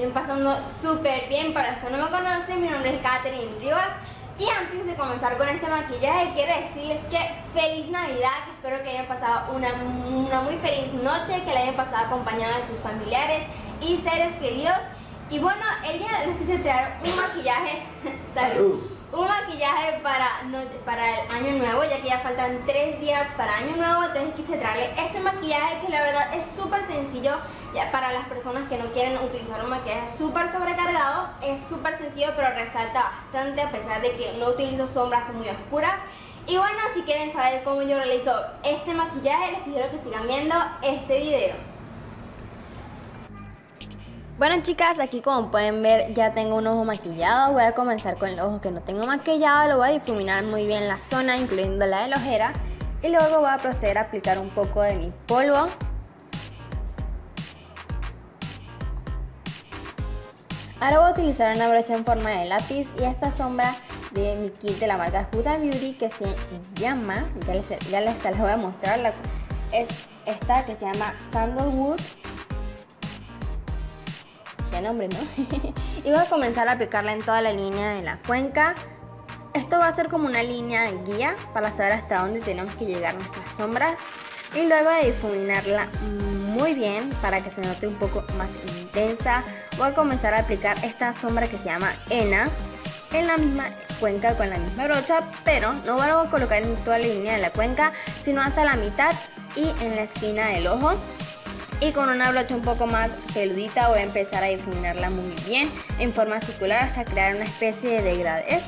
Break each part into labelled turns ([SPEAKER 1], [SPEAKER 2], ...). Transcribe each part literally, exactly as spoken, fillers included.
[SPEAKER 1] estén pasando súper bien. Para los que no me conocen, mi nombre es Katherine Rivas. Y antes de comenzar con este maquillaje, quiero decirles que feliz Navidad, que espero que hayan pasado una, una muy feliz noche, que la hayan pasado acompañada de sus familiares y seres queridos. Y bueno, el día de hoy les quise traer un maquillaje, salud, un maquillaje para, no, para el año nuevo, ya que ya faltan tres días para año nuevo. Entonces quise traerle este maquillaje que la verdad es súper sencillo, ya para las personas que no quieren utilizar un maquillaje súper sobrecargado. Es súper sencillo, pero resalta bastante a pesar de que no utilizo sombras muy oscuras. Y bueno, si quieren saber cómo yo realizo este maquillaje, les sugiero que sigan viendo este video. Bueno, chicas, aquí como pueden ver ya tengo un ojo maquillado. Voy a comenzar con el ojo que no tengo maquillado. Lo voy a difuminar muy bien la zona, incluyendo la de la ojera. Y luego voy a proceder a aplicar un poco de mi polvo. Ahora voy a utilizar una brocha en forma de lápiz y esta sombra de mi kit de la marca Huda Beauty, que se llama, ya les, ya les, les voy a mostrar, la, es esta que se llama Sandalwood. Qué nombre, ¿no? Y voy a comenzar a aplicarla en toda la línea de la cuenca. Esto va a ser como una línea de guía para saber hasta dónde tenemos que llegar nuestras sombras. Y luego de difuminarla muy bien para que se note un poco más intensa, voy a comenzar a aplicar esta sombra que se llama Henna en la misma cuenca con la misma brocha, pero no voy a colocar en toda la línea de la cuenca, sino hasta la mitad y en la esquina del ojo. Y con una brocha un poco más peludita voy a empezar a difuminarla muy bien en forma circular hasta crear una especie de degradez.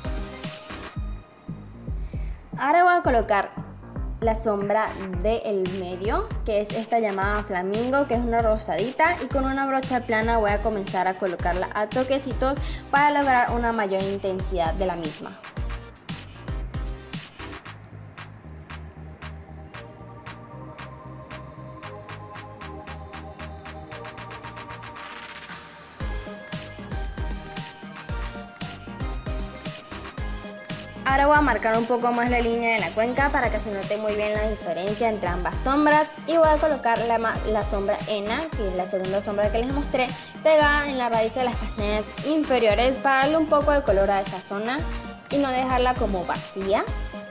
[SPEAKER 1] Ahora voy a colocar la sombra del medio, que es esta llamada Flamingo, que es una rosadita, y con una brocha plana voy a comenzar a colocarla a toquecitos para lograr una mayor intensidad de la misma. Ahora voy a marcar un poco más la línea de la cuenca para que se note muy bien la diferencia entre ambas sombras. Y voy a colocar la, la sombra Henna, que es la segunda sombra que les mostré, pegada en la raíz de las pestañas inferiores para darle un poco de color a esa zona y no dejarla como vacía.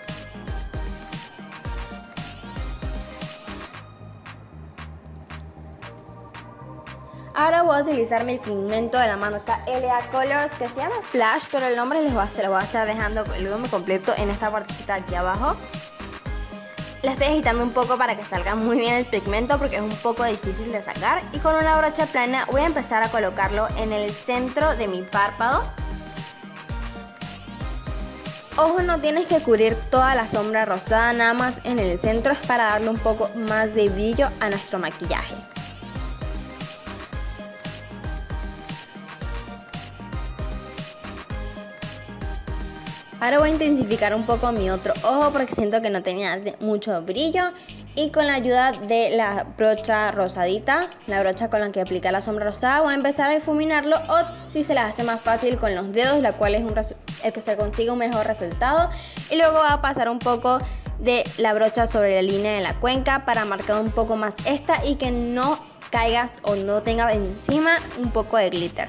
[SPEAKER 1] Ahora voy a utilizar mi pigmento de la marca L A Colors, que se llama Flash, pero el nombre les voy a, se lo voy a estar dejando el nombre completo en esta partecita aquí abajo. La estoy agitando un poco para que salga muy bien el pigmento porque es un poco difícil de sacar. Y con una brocha plana voy a empezar a colocarlo en el centro de mi párpado. Ojo, no tienes que cubrir toda la sombra rosada, nada más en el centro, es para darle un poco más de brillo a nuestro maquillaje. Ahora voy a intensificar un poco mi otro ojo porque siento que no tenía mucho brillo. Y con la ayuda de la brocha rosadita, la brocha con la que aplica la sombra rosada, voy a empezar a difuminarlo, o si se les hace más fácil con los dedos, la cual es un el que se consigue un mejor resultado. Y luego voy a pasar un poco de la brocha sobre la línea de la cuenca para marcar un poco más esta y que no caiga o no tenga encima un poco de glitter.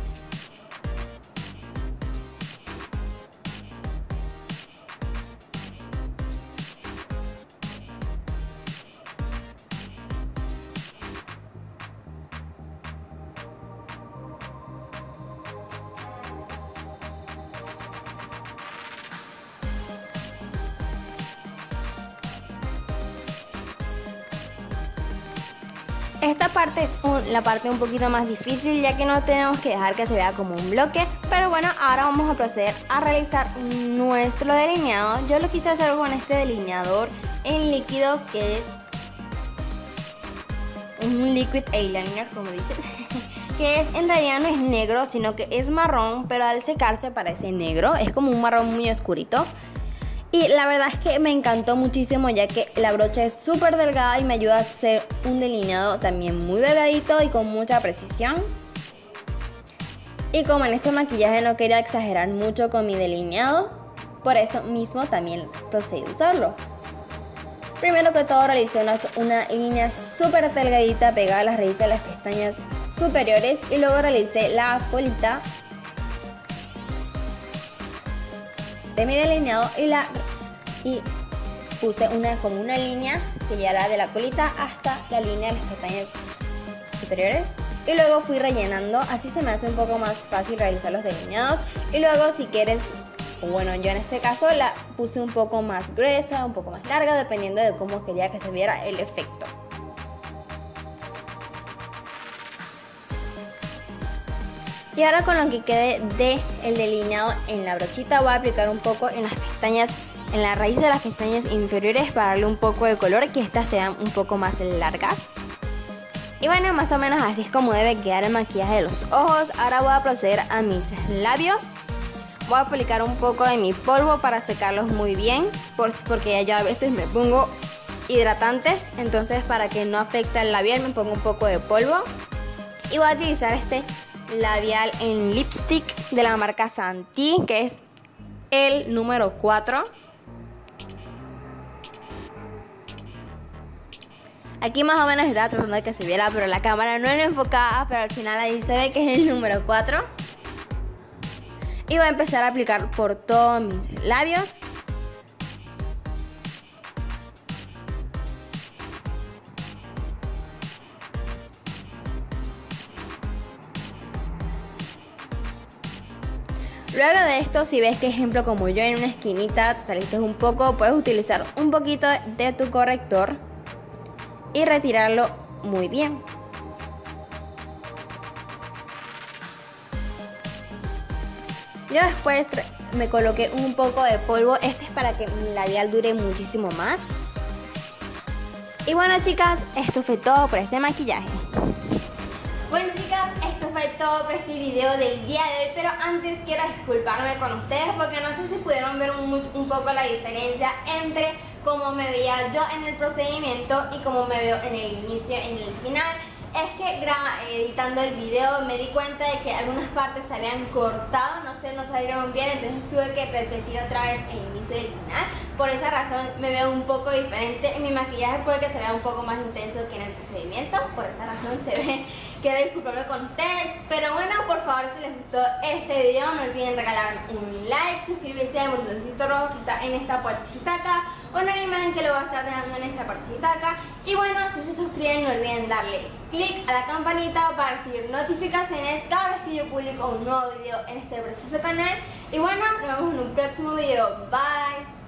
[SPEAKER 1] Esta parte es un, la parte un poquito más difícil, ya que no tenemos que dejar que se vea como un bloque. Pero bueno, ahora vamos a proceder a realizar nuestro delineado. Yo lo quise hacer con este delineador en líquido, que es un liquid eyeliner, como dicen. Que es, en realidad no es negro, sino que es marrón, pero al secarse parece negro. Es como un marrón muy oscurito. Y la verdad es que me encantó muchísimo, ya que la brocha es súper delgada y me ayuda a hacer un delineado también muy delgadito y con mucha precisión. Y como en este maquillaje no quería exagerar mucho con mi delineado, por eso mismo también procedí a usarlo. Primero que todo realicé una, una línea súper delgadita pegada a las raíces de las pestañas superiores y luego realicé la colita de mi delineado y la y puse una como una línea que llegará de la colita hasta la línea de las pestañas superiores y luego fui rellenando. Así se me hace un poco más fácil realizar los delineados. Y luego, si quieres, bueno, yo en este caso la puse un poco más gruesa, un poco más larga, dependiendo de cómo quería que se viera el efecto. Y ahora, con lo que quede de el delineado en la brochita, voy a aplicar un poco en las pestañas, en la raíz de las pestañas inferiores, para darle un poco de color, que estas sean un poco más largas. Y bueno, más o menos así es como debe quedar el maquillaje de los ojos. Ahora voy a proceder a mis labios. Voy a aplicar un poco de mi polvo para secarlos muy bien, porque ya a veces me pongo hidratantes, entonces para que no afecte el labial me pongo un poco de polvo. Y voy a utilizar este labial en lipstick de la marca Santi, que es el número cuatro. Aquí más o menos estaba tratando de que se viera, pero la cámara no era enfocada, pero al final ahí se ve que es el número cuatro. Y voy a empezar a aplicar por todos mis labios. Luego de esto, si ves que, ejemplo, como yo en una esquinita te saliste un poco, puedes utilizar un poquito de tu corrector y retirarlo muy bien. Yo después me coloqué un poco de polvo. Este es para que mi labial dure muchísimo más. Y bueno, chicas, esto fue todo por este maquillaje. Bueno, chicas, esto fue todo por este video del día de hoy, pero antes quiero disculparme con ustedes porque no sé si pudieron ver un, un poco la diferencia entre cómo me veía yo en el procedimiento y cómo me veo en el inicio, en el final. Es que graba, editando el video me di cuenta de que algunas partes se habían cortado, no sé, no salieron bien, entonces tuve que repetir otra vez el inicio y el final. Por esa razón me veo un poco diferente. En mi maquillaje puede que se vea un poco más intenso que en el procedimiento, por esa razón se ve. Quiero disculparme con ustedes, pero bueno, por favor, si les gustó este video no olviden regalar un like, suscribirse al botoncito rojo que está en esta puertecita acá, o en la imagen que lo voy a estar dejando en esta puertecita acá. Y bueno, si se suscriben no olviden darle click a la campanita para recibir notificaciones cada vez que yo publico un nuevo video en este precioso canal. Y bueno, nos vemos en un próximo video. Bye.